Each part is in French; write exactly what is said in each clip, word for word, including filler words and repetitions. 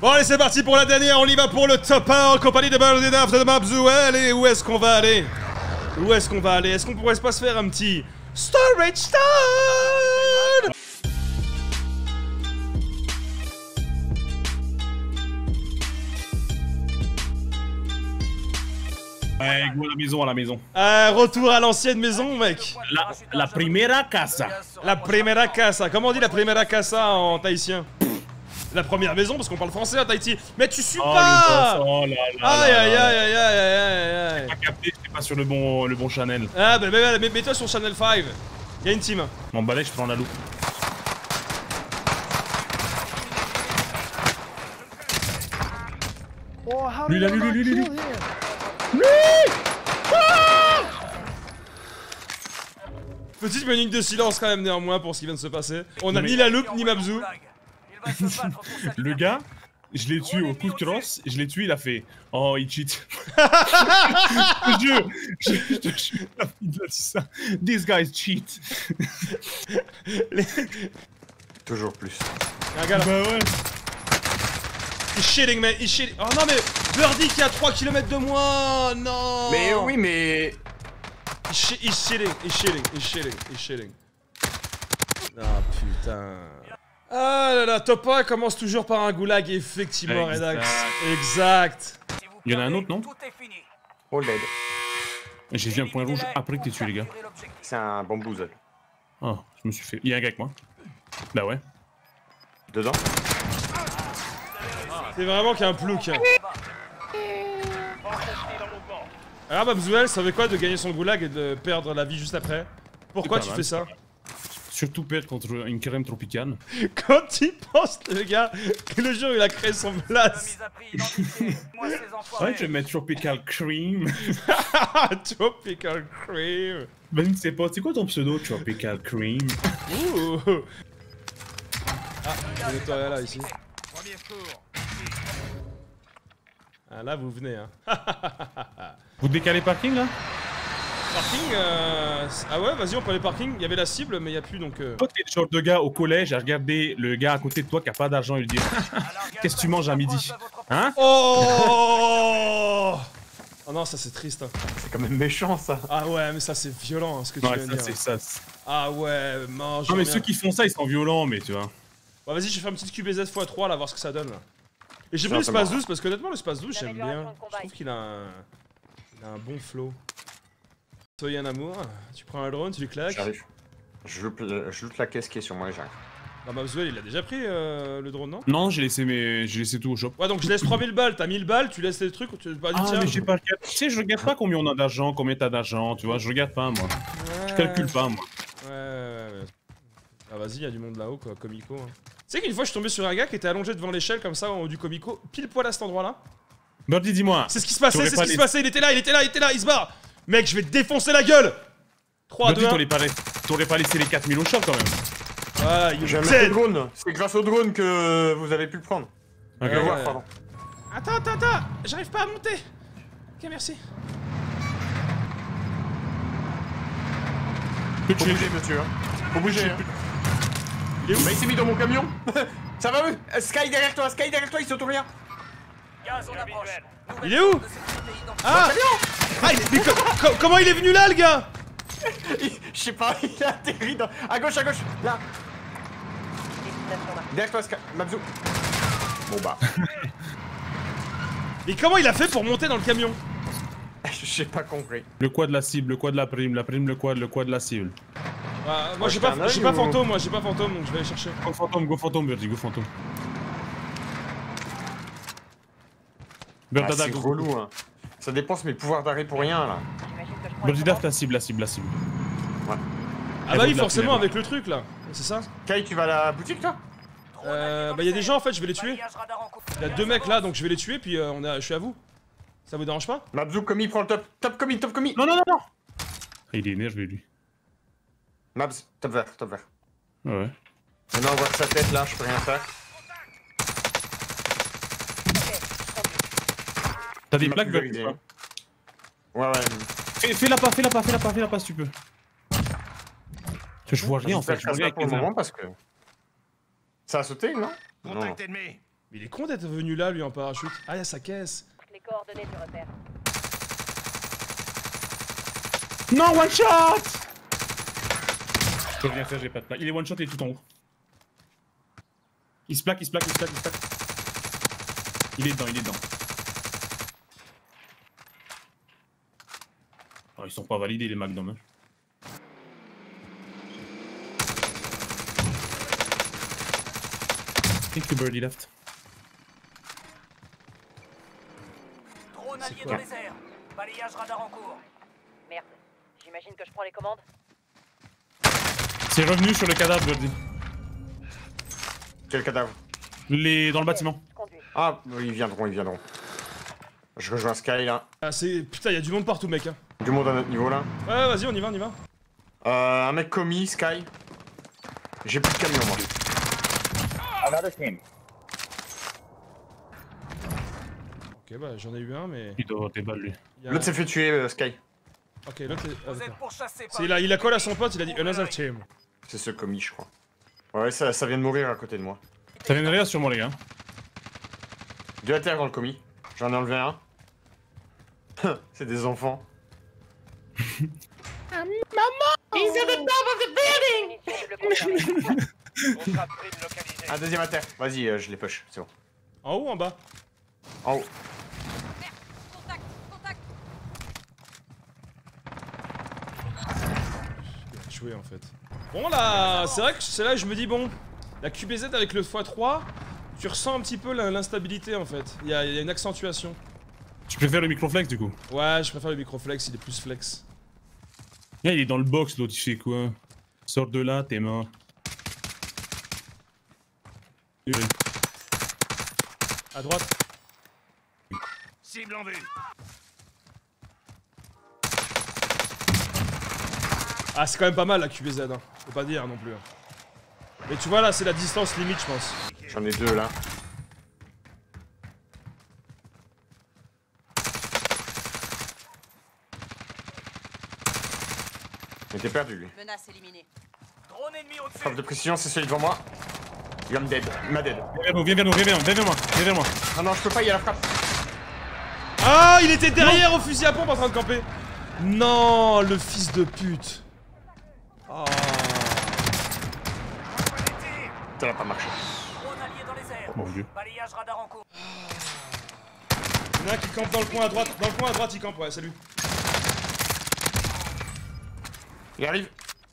Bon allez c'est parti pour la dernière, on y va pour le top un en compagnie de Birdie de Mabzouel. Et où est-ce qu'on va aller? Où est-ce qu'on va aller? Est-ce qu'on pourrait pas se faire un petit Storage Time? Ouais, go à la maison, à la maison. Euh, retour à l'ancienne maison, mec. La, la primera casa. La primera casa. Comment on dit la primera casa en tahitien? La première maison, parce qu'on parle français à Tahiti. Mais tu suis Oh, pas. le oh là là. Aïe aïe aïe aïe aïe aïe aïe. J'ai pas capté, j'étais pas sur le bon, le bon channel. Ah bah, bah, bah mets-toi sur Channel cinq. Y'a une team. Mon balai, je prends la loupe. Lui, là, lui, lui, lui, lui, lui. Petite minute de silence quand même néanmoins pour ce qui vient de se passer. On a ni la loupe ni Mabzou. Le gars, je l'ai tué au coup de crosse, je l'ai tué, il a fait oh, il cheat. Je te jure, je, je te jure, il a dit ça. These guys cheat. Les... Toujours plus. Regarde. Bah ouais. He's shitting, man, he's shitting. Oh non, mais Birdie qui est à trois kilomètres de moi. Non. Mais oui, mais. He's, shi he's shitting, he's shitting, he's shitting, he's shitting. Ah putain. Ah là là, top un commence toujours par un goulag, effectivement, Redax. Exact. Il y en a un autre, non? Oh l'aide. J'ai vu un point rouge après que t'aies tué, les gars. C'est un bamboozle. Oh, je me suis fait. Il y a un gars avec moi. Bah ouais. Dedans? C'est vraiment qu'il y a un plouc. Alors Mabzouel, ça veut quoi de gagner son goulag et de perdre la vie juste après? Pourquoi tu fais ça? Surtout perdre contre une crème tropicale. Quand tu penses, le gars, que le jour où il a créé son blast. Ouais, je vais mettre Tropical Cream. Tropical Cream. Ben, c'est pas, c'est quoi ton pseudo, Tropical Cream? Ouh. Ah, il est toi là, ici. Ah, là, vous venez, hein. Vous décalez parking, là? Parking, euh... ah ouais, vas-y, on peut aller parking. Il y avait la cible, mais il n'y a plus, donc... Euh... Toi, t'es le genre de gars au collège à regarder le gars à côté de toi qui a pas d'argent et lui dire qu'est-ce que tu manges à midi? Hein? Oh! Oh non, ça c'est triste. Hein. C'est quand même méchant, ça. Ah ouais, mais ça c'est violent, hein, ce que tu Ouais, viens de ça, dire. c'est ça. Ah ouais, mange. Non, mais ceux qui font ça, ils sont violents, mais tu vois. Bon, vas-y, je vais faire une petite Q B Z fois trois, là, voir ce que ça donne, là. Et j'ai pris le Space douze, parce que honnêtement, le Space douze, j'aime bien. Je trouve qu'il a un... Il a un bon flow. Soyez un amour, tu prends un drone, tu lui claques. J'arrive. Je loot la caisse qui est sur moi et j'arrive. Bah Mabzouel, il a déjà pris euh, le drone, non? Non, j'ai laissé mes... j'ai laissé tout au shop. Ouais, donc je laisse trois mille balles, t'as mille balles, tu laisses les trucs, tu vas dire Ah, tiens. mais j'ai pas regardé. Tu sais, je regarde pas combien on a d'argent, combien t'as d'argent, tu vois, je regarde pas, moi. Ouais. Je calcule pas, moi. Ouais, ouais, ouais. Ah vas-y, y'a du monde là-haut, quoi, Comico. Hein. Tu sais qu'une fois, je suis tombé sur un gars qui était allongé devant l'échelle, comme ça, en haut du Comico, pile poil à cet endroit-là. Birdie, dis-moi. C'est ce qui se passait, c'est ce qui les... se passait, il était là, il était là, il était là, il se barre. Mec, je vais te défoncer la gueule. trois, deux, un. T'aurais pas, la... pas laissé les quatre mille au shop, quand même. Voilà, j'ai un le drone. C'est grâce au drone que vous avez pu le prendre. Ok, ouais, voir, ouais. pardon. Attends, attends, attends, j'arrive pas à monter. Ok, merci. Faut bouger, monsieur. Hein. Faut bouger. Hein. Il est où? Bah, il s'est mis dans mon camion. Ça va, eux? Sky derrière toi, Sky derrière toi, il saute rien. Il est où? Ah, ah il est... mais co co comment il est venu là, le gars? Je sais pas, il a atterri dans... À gauche, à gauche, là. Derrière toi, Sky. Mabzou. Bon bah. Mais comment il a fait pour monter dans le camion? Je sais pas compris. Le quad de la cible, le quad de la prime, la prime, le quad, le quad de la cible. Ah, moi j'ai pas, j'ai pas fantôme, moi j'ai pas fantôme, donc je vais aller chercher. Go fantôme, go fantôme, Birdie, go fantôme. Ah, c'est relou, hein. Ça dépense mes pouvoirs d'arrêt pour rien, là. Birdie, daf la cible, la cible, la cible. Ouais. Ah bah oui, forcément, avec le truc, là. C'est ça? Kai, tu vas à la boutique, toi? Euh, bah y'a des gens, en fait, je vais les tuer. Y'a deux mecs là, donc je vais les tuer, puis euh, on a... je suis à vous. Ça vous dérange pas? Mabzou, commis, prends le top. Top commis, top commis. Non, non, non, non. Il est énervé, lui. Mabz, top vert, top vert. Ouais. Maintenant, on voit sa tête, là, je peux rien faire. T'as des plaques, Birdie? Ouais, ouais. Fais, fais la pas, fais la pas, fais la pas, fais la pas si tu peux. Je vois rien en fait, je vois rien avec pour le les moment parce que... Ça a sauté, non? Contact ennemi. Mais il est con d'être venu là, lui, en parachute. Ah, il y a sa caisse. Les coordonnées du repère. Non, one shot. Je peux rien faire, j'ai pas de plaque. Il est one shot, il est tout en haut. Il se plaque, il se plaque, il se plaque, il se plaque. Il est dedans, il est dedans. Oh, ils sont pas validés les Magnum. Hein. I think you birdie left. Drone allié dans les airs. Balayage radar en cours. Merde. J'imagine que je prends les commandes. C'est revenu sur le cadavre, Birdie. Quel cadavre? Les... Dans le bâtiment. Je conduis. Ah, ils viendront, ils viendront. Je rejoins Sky là. Ah, c'est. Putain, il y a du monde partout, mec. Hein. Du monde à notre niveau là. Ouais, vas-y, on y va, on y va. Euh, un mec commis, Sky. J'ai plus de camion moi. Another team. Ok, bah j'en ai eu un, mais. Il doit avoir des balles, lui. il y a L'autre un- s'est fait tuer, euh, Sky. Ok, l'autre est. Ah, Vous êtes d'accord. pourchassés par. C'est là, il a collé à son pote, il a dit Another team. C'est ce commis, je crois. Ouais, ça, ça vient de mourir à côté de moi. Ça vient de rire sur moi, les gars. Deux à terre dans le commis. J'en ai enlevé un. C'est des enfants. Un deuxième à terre. Vas-y, euh, je les push, c'est bon. En haut ou en bas? En haut. Contact, contact. Bien joué en fait. Bon là, c'est vrai que c'est là que je me dis bon, la Q B Z avec le fois trois, tu ressens un petit peu la- l'instabilité en fait. Il y, a il y a une accentuation. Tu préfères le microflex, du coup? Ouais, je préfère le microflex, il est plus flex. Là, il est dans le box, l'autre, il fait quoi? Sors de là, t'es mort. À droite. Cible en vue. Ah, c'est quand même pas mal la Q B Z, hein. Faut pas dire non plus. Mais tu vois là, c'est la distance limite, je pense. J'en ai deux là. Il était perdu lui. Menace éliminée. Drone ennemi au-dessus. Frappe de précision, c'est celui devant moi. Il va me dead. Il m'a dead. Viens vers nous, viens vers nous, viens vers nous, viens vers moi, viens vers moi. Non, non, je peux pas, il y a la frappe. Ah, il était derrière au fusil à pompe en train de camper. Non, le fils de pute. Oh. Ça n'a pas marché. Drone allié dans les airs. Mon dieu. Balayage radar en cours. Il y en a un qui campe dans le coin à droite. Dans le coin à droite, il campe, ouais, salut. Il arrive.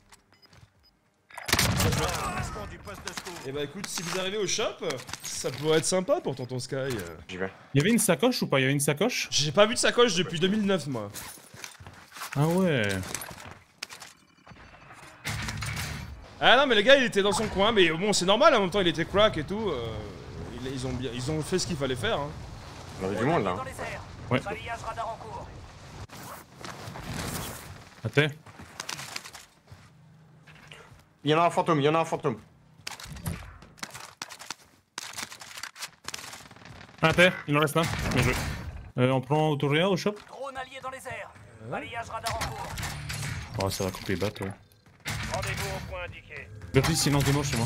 Et bah écoute, si vous arrivez au shop, ça pourrait être sympa pour Tonton Sky. euh. J'y vais. Il y avait une sacoche ou pas? Il y avait une sacoche? J'ai pas vu de sacoche depuis deux mille neuf, moi. Ah ouais. Ah non, mais le gars, il était dans son coin, mais bon, c'est normal, en même temps, il était crack et tout. euh, ils, ils ont bien, ils ont fait ce qu'il fallait faire. Hein. On avait du monde là. Dans les airs. Ouais. Balayage radar en cours. Attends. Il y en a un fantôme, il y en a un fantôme. Attends, il en reste un. Bien joué. Euh, on prend Autoréa au shop? Drone allié dans les airs. Balayage radar en cours. Oh, ça va couper bat, ouais. Rendez-vous au point indiqué. Bertie, silence de mort chez moi.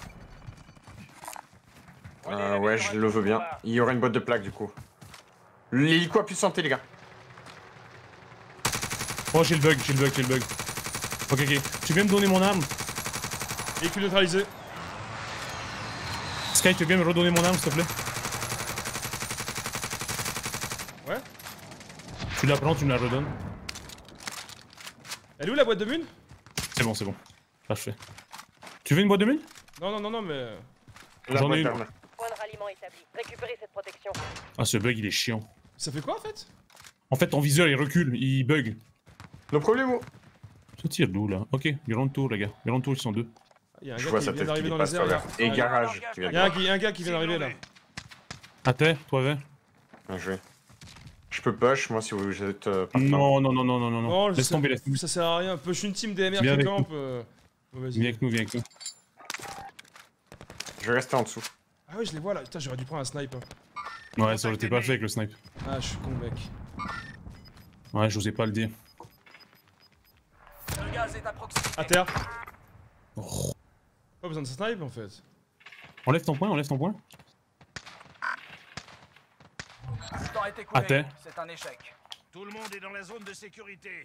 Euh, ouais, je le veux bien. Il y aurait une boîte de plaques du coup. L'hélico a plus de santé, les gars. Oh, j'ai le bug, j'ai le bug, j'ai le bug. Ok, ok. Tu viens me donner mon arme? Véhicule neutralisé. Sky, tu viens me redonner mon arme, s'il te plaît? Ouais. Tu la prends, tu me la redonnes. Elle est où la boîte de mine? C'est bon, c'est bon. Parfait. Tu veux une boîte de mine? Non, non, non, non, mais. La J'en ai boîte une. ferme. Point de ralliement établi. Récupérez cette protection. Ah, ce bug, il est chiant. Ça fait quoi en fait? En fait, ton viseur, il recule, il bug. Nos problèmes. Ça tire d'où, là? Ok, grand tour, les gars. Grand tour, ils sont deux. Il y a un Je gars vois qui sa vient tête qui d'arriver dans dépasse les airs par là. là. Et Ouais. garage qui vient Il de y a un, qui- un gars qui vient d'arriver là. Attends, toi, va. Bien joué. Je peux push, moi, si vous êtes euh, partant. Non, non, non, non, non, non, non. Non, Laisse ça, tomber, laisse tomber. ça sert à rien. Push une team D M R Viens qui avec campe. Euh... oh, Viens vas-y. avec nous, viens avec nous. Je vais rester en dessous. Ah ouais, je les vois là. Putain, j'aurais dû prendre un snipe. hein. Ouais, ça aurait été pas fait avec le snipe. Ah, je suis con, mec. Ouais, j'osais pas le dire. Le gaz est à proximité. À terre. Oh. Pas besoin de snipe en fait. Enlève ton point, enlève ton point. temps est écoulé. Attends. C'est un échec. Tout le monde est dans la zone de sécurité.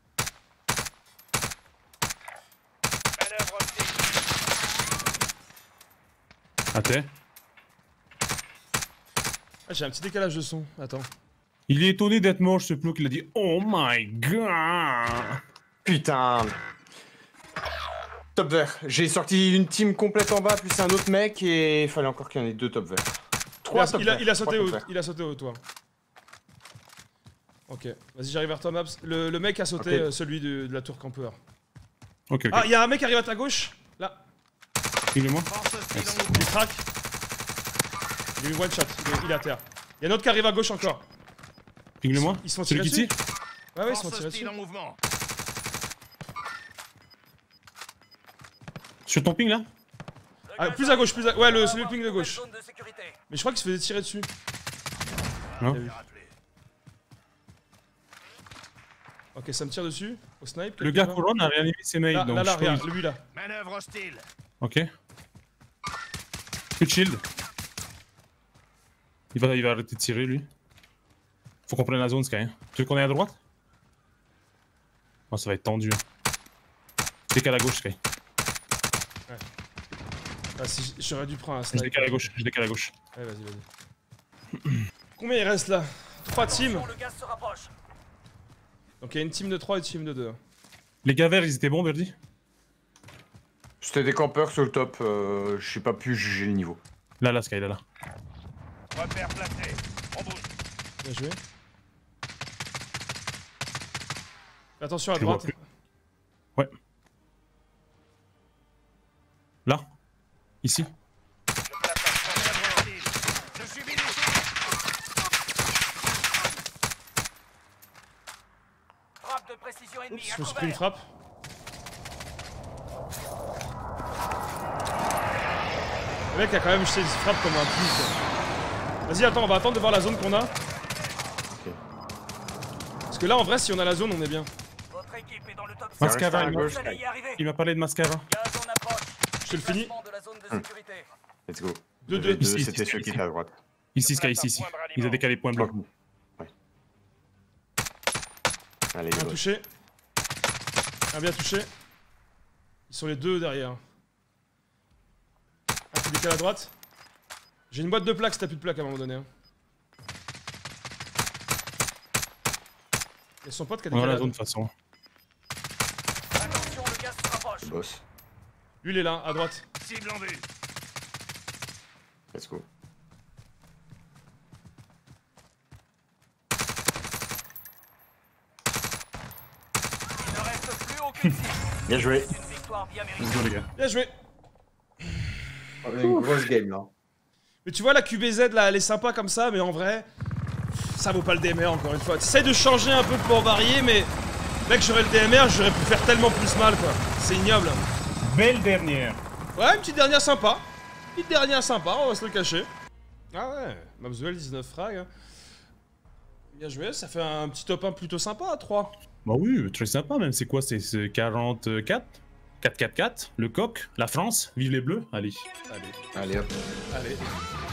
Manœuvre optique. Attends. Ah, j'ai un petit décalage de son. Attends. Il est étonné d'être mort, je sais plus qu'il a dit oh my god. Putain. Top vert. J'ai sorti une team complète en bas, plus un autre mec, et il fallait encore qu'il y en ait deux top verts. Il Trois a, top il a, verts. il a sauté Trois haut, top verts. il a sauté haut, toi. Ok, vas-y, j'arrive vers toi, Maps. Le, le mec a sauté, Ok. euh, celui de, de la tour campeur. Ok, ok. Ah, il y a un mec qui arrive à ta gauche. Là, Filme-moi. Force hostile en il mouvement. craque. Il a eu one shot, il est, il est à terre. Il y a un autre qui arrive à gauche encore. Filme-moi. Ils se font Celui tirer qui dessus. tire. Ouais, ouais, ils se font Force tirer dessus. hostile en mouvement. Sur ton ping là. Ah, plus à gauche, plus à... Ouais, le, celui le ping de gauche. Zone de sécurité. Mais je crois qu'il se faisait tirer dessus. Non. Il a vu. Ok, ça me tire dessus. Au snipe. Le quelque gars part. couronne a réanimé ses mails. Là, donc là, là, je crois regarde, lui là. Manœuvre hostile. Ok. Plus de shield. Il va, il va arrêter de tirer lui. Faut qu'on prenne la zone Sky. Hein. Tu veux qu'on aille à droite? Oh, ça va être tendu. Hein. Décale à gauche Sky. Ah, si, j'aurais dû prendre un Je snipe. décale à gauche, je décale à gauche. Ouais, vas-y, vas-y. Combien il reste là? Trois teams. Attention, le gaz se rapproche. Donc il y a une team de trois et une team de deux. Les gars verts, ils étaient bons, Verdi? C'était des campeurs sur le top, euh, je sais pas pu juger le niveau. Là, là, Sky, là, là. Repère placé. On bouge. Bien joué. Fais attention à Je le vois droite. plus. Ouais. Là. Ici. Je place un manœuvre hostile. Je subis des Frappe de précision ennemie. Oups, À je me suis pris une couvert. frappe. Le mec a quand même jeté une frappe comme un plus. Vas-y, attends, on va attendre de voir la zone qu'on a. Parce que là, en vrai, si on a la zone, on est bien. Votre équipe est dans le top cinq. Mascara, reste à il gauche. Vous allez y arriver. Il m'a parlé de Mascara. Gaz en approche. Je te le finis. Déplacement de la zone de sécurité. Let's go. deux Les deux. deux, Ici, c'était ici, ceux qui ici. étaient à droite. Ici, Sky, ici, ici. Il a décalé point blanc. Ouais. Allez, Un go. touché. Un bien touché. Ils sont les deux derrière. Un qui décale à droite. J'ai une boîte de plaques si t'as plus de plaques à un moment donné. Hein. Il y a son pote qui a On est dans décalé la à zone de droite. toute façon. Attention, le gaz se rapproche. Boss. Lui il est là, à droite. cibles en vue. Let's go. Il ne reste plus aucune cible. Bien joué. C'est une victoire bien méritée. Let's go, les gars. Bien joué. Une grosse game là. Mais tu vois la Q B Z là, elle est sympa comme ça, mais en vrai, ça vaut pas le D M R encore une fois. T'essayes de changer un peu pour varier, mais mec, j'aurais le D M R, j'aurais pu faire tellement plus mal quoi. C'est ignoble. Belle dernière. Ouais, une petite dernière sympa. Petite dernière sympa, on va se le cacher. Ah ouais, Mapswell dix-neuf frags. Hein. Bien joué, ça fait un petit top un plutôt sympa à trois. Bah oui, très sympa même. C'est quoi? C'est c'est quarante-quatre? quatre quatre quatre, le coq, la France, vive les bleus. Allez. Allez, Allez hop. allez.